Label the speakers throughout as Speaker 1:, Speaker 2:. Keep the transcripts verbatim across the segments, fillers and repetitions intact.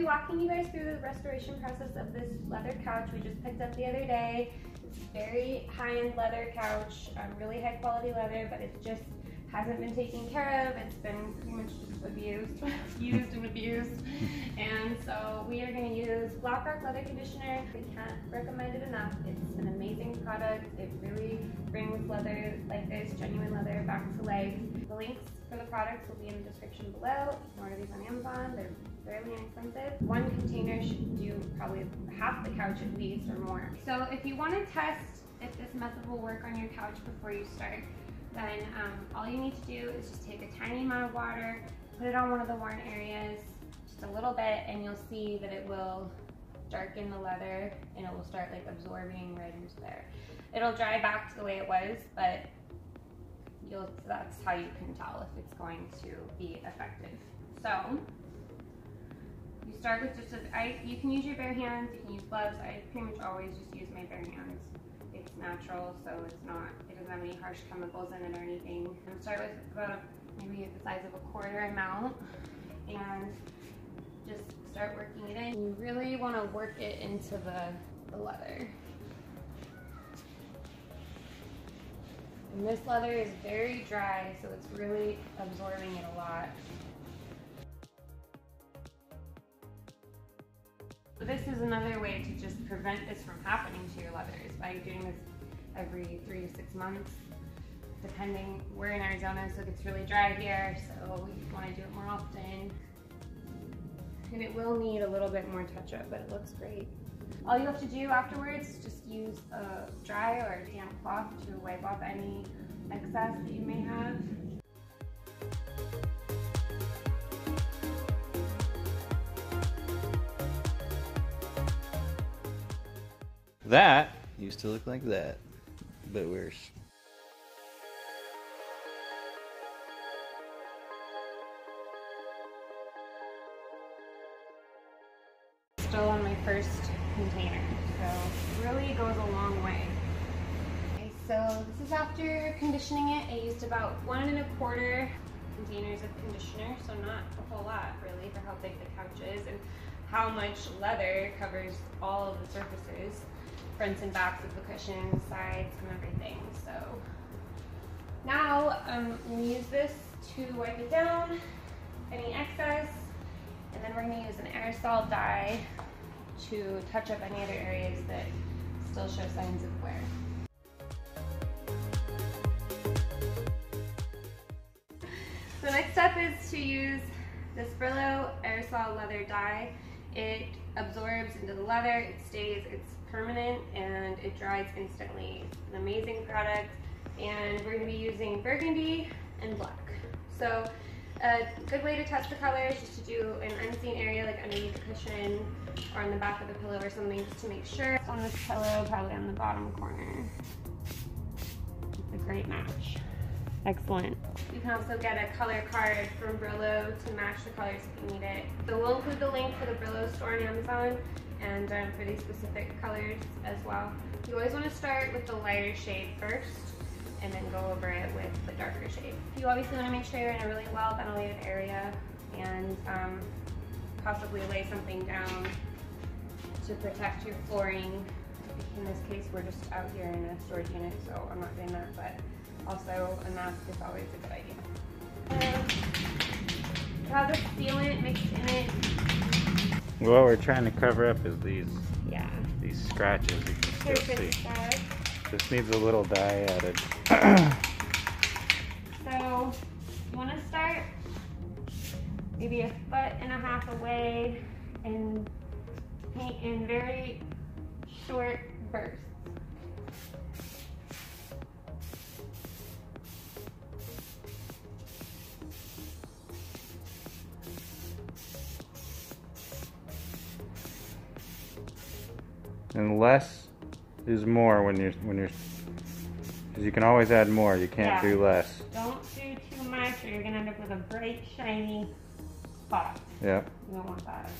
Speaker 1: be walking you guys through the restoration process of this leather couch we just picked up the other day. It's a very high-end leather couch, um, really high quality leather, but it just hasn't been taken care of. It's been pretty much just abused, used and abused. And so we are going to use Black Rock Leather Conditioner. I can't recommend it enough. It's an amazing product. It really brings leather like this, genuine leather, back to life. The links for the products will be in the description below. You can order these on Amazon. They're fairly inexpensive. One container should do probably half the couch at least or more. So if you want to test if this method will work on your couch before you start, then um, all you need to do is just take a tiny amount of water, put it on one of the worn areas, just a little bit, and you'll see that it will darken the leather and it will start like absorbing right into there. It'll dry back to the way it was, but you'll, that's how you can tell if it's going to be effective. So you start with just a, I, you can use your bare hands, you can use gloves. I pretty much always just use my bare hands. It's natural, so it's not, it doesn't have any harsh chemicals in it or anything. And start with about maybe the size of a quarter amount and just start working it in. You really want to work it into the, the leather. And this leather is very dry, so it's really absorbing it a lot. This is another way to just prevent this from happening to your leathers by doing this every three to six months, depending. We're in Arizona, so it gets really dry here, so we want to do it more often. And it will need a little bit more touch-up, but it looks great. All you have to do afterwards is just use a dry or a damp cloth to wipe off any excess that you may have.
Speaker 2: That used to look like that, but worse.
Speaker 1: Still on my first container, so it really goes a long way. Okay, so this is after conditioning it. I used about one and a quarter containers of conditioner, so not a whole lot really for how big the couch is and how much leather covers all of the surfaces. Fronts and backs of the cushions, sides, and everything. So now um, I'm going to use this to wipe it down, any excess, and then we're going to use an aerosol dye to touch up any other areas that still show signs of wear. So next step is to use this Brillo aerosol leather dye. It absorbs into the leather, it stays, it's permanent, and it dries instantly. It's an amazing product, and we're going to be using burgundy and black. So a good way to test the color is just to do an unseen area like underneath the cushion or on the back of the pillow or something, just to make sure. On this pillow, probably on the bottom corner. It's a great match. Excellent. You can also get a color card from Brillo to match the colors if you need it. So we'll include the link for the Brillo store on Amazon and um, for these specific colors as well. You always want to start with the lighter shade first and then go over it with the darker shade. You obviously want to make sure you're in a really well ventilated area and um, possibly lay something down to protect your flooring. In this case, we're just out here in a storage unit, so I'm not doing that, but also a mask is always a good idea. Um, it has a sealant mixed in it.
Speaker 2: What we're trying to cover up is these
Speaker 1: yeah.
Speaker 2: these scratches you can still see.
Speaker 1: Stuff.
Speaker 2: This needs a little dye added.
Speaker 1: So you want to start maybe a foot and a half away and paint in very short bursts.
Speaker 2: And less is more when you're when you're because you can always add more. You can't
Speaker 1: yeah.
Speaker 2: do less.
Speaker 1: Don't do too much, or you're gonna end up with a bright, shiny spot.
Speaker 2: Yep.
Speaker 1: You don't want that.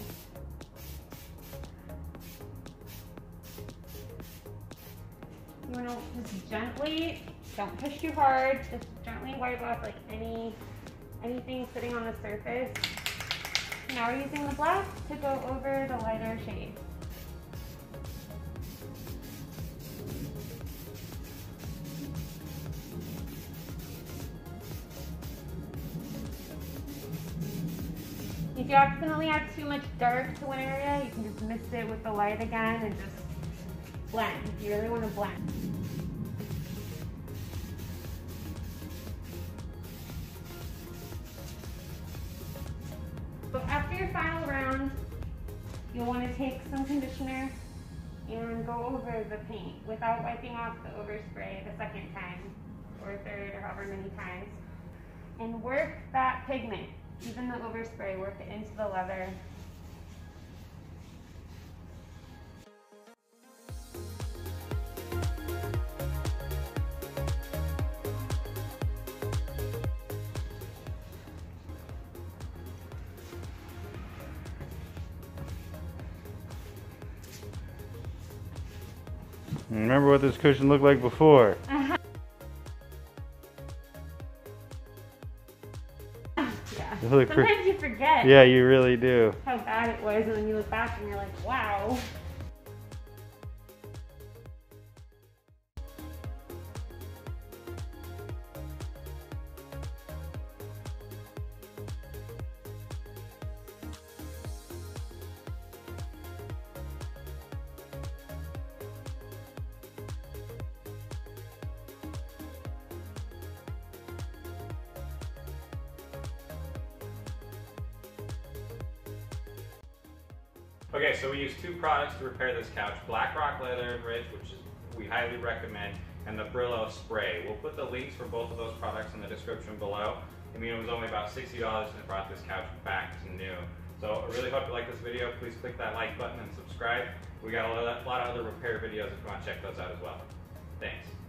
Speaker 1: You want to just gently, don't push too hard. Just gently wipe off like any anything sitting on the surface. Now we're using the black to go over the lighter shade. If you accidentally add too much dark to one area, you can just mix it with the light again and just blend. You really want to blend. So after your final round, you'll want to take some conditioner and go over the paint without wiping off the overspray the second time, or third, or however many times. And work that pigment, even the overspray, work it into the leather.
Speaker 2: Remember what this cushion looked like before.
Speaker 1: Uh-huh. Yeah.
Speaker 2: Sometimes
Speaker 1: for, you forget.
Speaker 2: Yeah, you really do.
Speaker 1: How bad it was, and then you look back and you're like, wow.
Speaker 3: Okay, so we use two products to repair this couch, Black Rock Leather and Ridge, which is, we highly recommend, and the Brillo spray. We'll put the links for both of those products in the description below. I mean, it was only about sixty dollars and it brought this couch back to new. So I really hope you like this video. Please click that like button and subscribe. We got a lot of other repair videos if you want to check those out as well. Thanks.